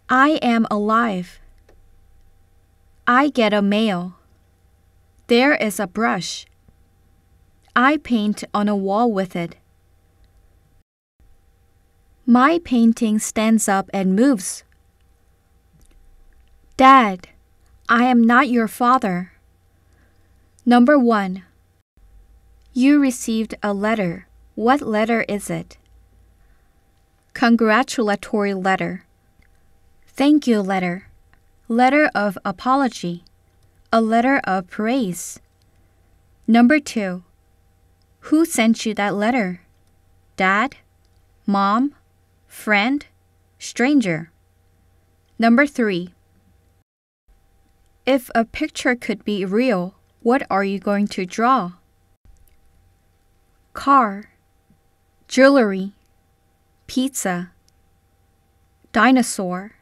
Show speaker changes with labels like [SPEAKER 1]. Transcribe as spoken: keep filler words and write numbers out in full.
[SPEAKER 1] I am alive. I get a mail. There is a brush. I paint on a wall with it. My painting stands up and moves. Dad, I am not your father. Number one. You received a letter. What letter is it? Congratulatory letter. Thank you letter. Letter of apology. A letter of praise. Number two. Who sent you that letter? Dad? Mom? Friend? Stranger? Number three. If a picture could be real, what are you going to draw? Car, jewelry, pizza, dinosaur.